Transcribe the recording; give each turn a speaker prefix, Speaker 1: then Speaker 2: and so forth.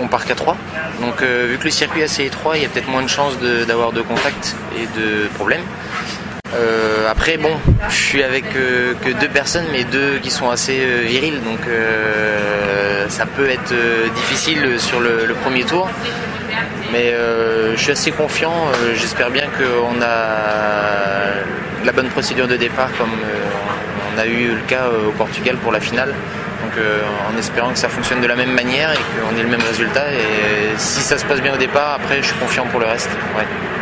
Speaker 1: on part qu'à 3. Donc vu que le circuit est assez étroit, il y a peut-être moins de chances d'avoir de contacts et de problèmes. Après bon, je suis avec que 2 personnes, mais 2 qui sont assez viriles, donc ça peut être difficile sur le premier tour. Mais je suis assez confiant, j'espère bien qu'on a la bonne procédure de départ comme on a eu le cas au Portugal pour la finale. Donc en espérant que ça fonctionne de la même manière et qu'on ait le même résultat. Et si ça se passe bien au départ, après je suis confiant pour le reste. Ouais.